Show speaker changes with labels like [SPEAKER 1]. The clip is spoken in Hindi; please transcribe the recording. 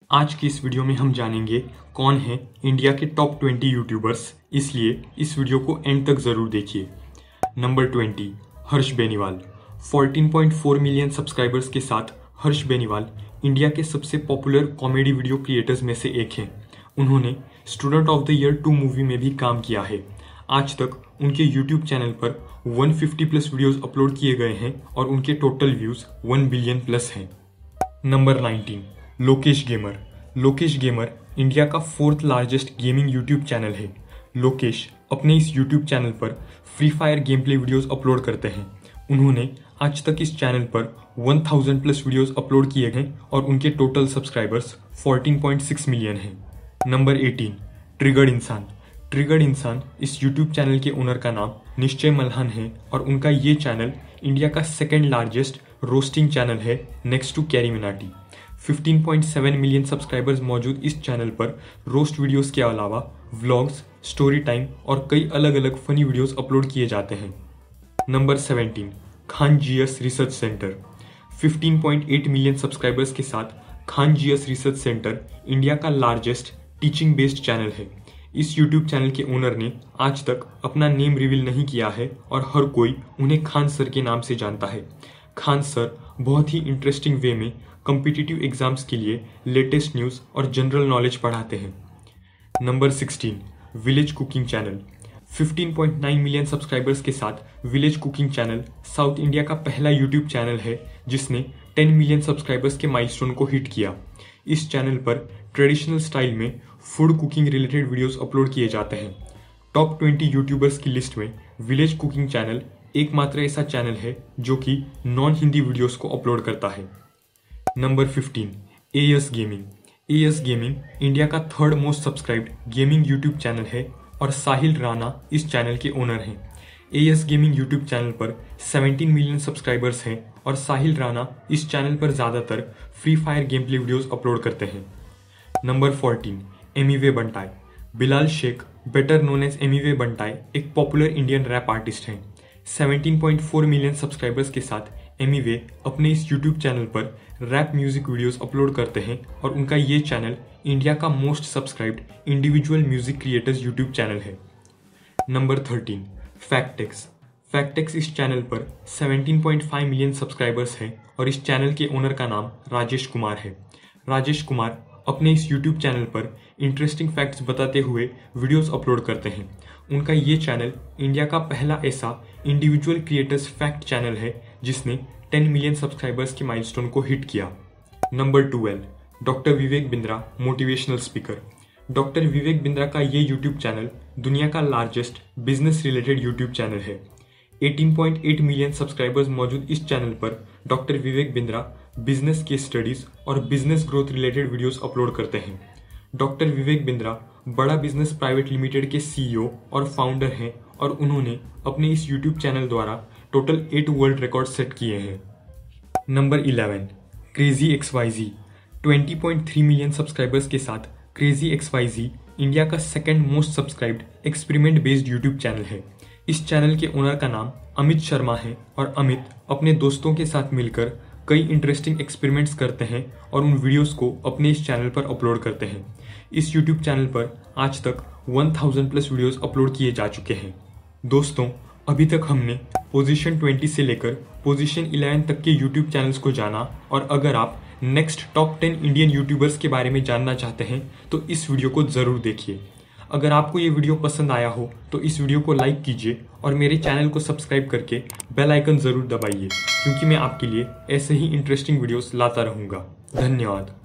[SPEAKER 1] आज की इस वीडियो में हम जानेंगे कौन है इंडिया के टॉप 20 यूट्यूबर्स, इसलिए इस वीडियो को एंड तक जरूर देखिए। Number 20, Harsh Beniwal. 14.4 million subscribers के साथ हर्ष बेनीवाल इंडिया के सबसे पॉपुलर कॉमेडी वीडियो क्रिएटर्स में से एक हैं। उन्होंने student of the year 2 movie में भी काम किया है। आज तक उनके यूट्यूब चैनल पर 150 प्लस वीडियोस अपलोड किए गए हैं और उनके टोटल व्यूज 1 बिलियन प्लस हैं। Number 19, Lokesh gamer. Lokesh gamer India का 4th largest gaming YouTube channel है। लोकेश अपने इस यूट्यूब चैनल पर free fire game play videos upload करते हैं। उन्होंने आज तक इस चैनल पर 1000 प्लस वीडियोज अपलोड किए हैं और उनके टोटल सब्सक्राइबर्स 14.6 मिलियन हैं। Number 18, triggered Insaan. Triggered Insaan इस यूट्यूब चैनल के ओनर का नाम निश्चय मल्हान है और उनका ये चैनल इंडिया का 2nd लार्जेस्ट रोस्टिंग चैनल है next to Carry Minati. 15.7 million subscribers मौजूद इस चैनल पर रोस्ट वीडियोस के अलावा व्लॉग्स, स्टोरी टाइम और कई अलग अलग फनी वीडियोस अपलोड किए जाते हैं। Number 17, Khan GS research center. 15.8 million subscribers के साथ Khan GS research center India का लार्जेस्ट टीचिंग बेस्ड चैनल है। इस यूट्यूब चैनल के ओनर ने आज तक अपना नेम रिवील नहीं किया है और हर कोई उन्हें खान सर के नाम से जानता है। खान सर बहुत ही इंटरेस्टिंग वे में कॉम्पिटिटिव एग्जाम्स के लिए लेटेस्ट न्यूज़ और जनरल नॉलेज पढ़ाते हैं। Number 16, village cooking channel. 15.9 million subscribers के साथ village cooking channel South India का पहला यूट्यूब चैनल है जिसने 10 मिलियन सब्सक्राइबर्स के माइलस्टोन को हिट किया। इस चैनल पर ट्रेडिशनल स्टाइल में food cooking related videos upload किए जाते हैं। टॉप 20 यूट्यूबर्स की लिस्ट में विलेज कुकिंग चैनल एकमात्र ऐसा चैनल है जो कि नॉन हिंदी वीडियोस को अपलोड करता है। Number 15, AS gaming. AS gaming India का 3rd most subscribed gaming YouTube channel है और साहिल राणा इस चैनल के ओनर हैं। एएस गेमिंग यूट्यूब चैनल पर 17 मिलियन सब्सक्राइबर्स हैं और साहिल राणा इस चैनल पर ज़्यादातर free fire game play videos upload करते हैं। Number 14, Emiway Bantai. Bilal Shaikh, better known as Emiway Bantai, एक पॉपुलर इंडियन रैप आर्टिस्ट हैं। 17.4 मिलियन सब्सक्राइबर्स के साथ एमीवे अपने इस यूट्यूब चैनल पर रैप म्यूजिक वीडियोस अपलोड करते हैं और उनका ये चैनल इंडिया का most subscribed individual music creators YouTube channel है। Number 13, Factechz. फैक्टेक्स इस चैनल पर 17.5 मिलियन सब्सक्राइबर्स हैं और इस चैनल के ओनर का नाम राजेश कुमार है। राजेश कुमार अपने इस यूट्यूब चैनल पर इंटरेस्टिंग फैक्ट्स बताते हुए वीडियोस अपलोड करते हैं। उनका ये चैनल इंडिया का पहला ऐसा इंडिविजुअल क्रिएटर्स फैक्ट चैनल है जिसने 10 मिलियन सब्सक्राइबर्स के माइलस्टोन को हिट किया। Number 12, doctor Vivek Bindra, motivational speaker. Doctor Vivek Bindra का ये यूट्यूब चैनल दुनिया का largest business related YouTube channel है। 18.8 मिलियन सब्सक्राइबर्स मौजूद इस चैनल पर डॉक्टर विवेक बिंद्रा बिजनेस के स्टडीज और business growth related videos upload करते हैं। Doctor Vivek Bindra Bada business private limited के सीईओ और फाउंडर हैं और उन्होंने अपने इस यूट्यूब चैनल द्वारा टोटल 8 वर्ल्ड रिकॉर्ड सेट किए हैं। Number 11, crazy XYZ। 20.3 million subscribers के साथ क्रेजी XYZ इंडिया का 2nd most subscribed experiment based YouTube channel है। इस चैनल के ओनर का नाम अमित शर्मा है और अमित अपने दोस्तों के साथ मिलकर कई इंटरेस्टिंग एक्सपेरिमेंट्स करते हैं और उन वीडियोस को अपने इस चैनल पर अपलोड करते हैं। इस यूट्यूब चैनल पर आज तक 1000 प्लस वीडियोस अपलोड किए जा चुके हैं। दोस्तों, अभी तक हमने पोजीशन 20 से लेकर पोजीशन 11 तक के यूट्यूब चैनल्स को जाना और अगर आप नेक्स्ट टॉप 10 इंडियन यूट्यूबर्स के बारे में जानना चाहते हैं तो इस वीडियो को ज़रूर देखिए। अगर आपको ये वीडियो पसंद आया हो तो इस वीडियो को लाइक कीजिए और मेरे चैनल को सब्सक्राइब करके बेल आइकन ज़रूर दबाइए क्योंकि मैं आपके लिए ऐसे ही इंटरेस्टिंग वीडियोस लाता रहूँगा। धन्यवाद।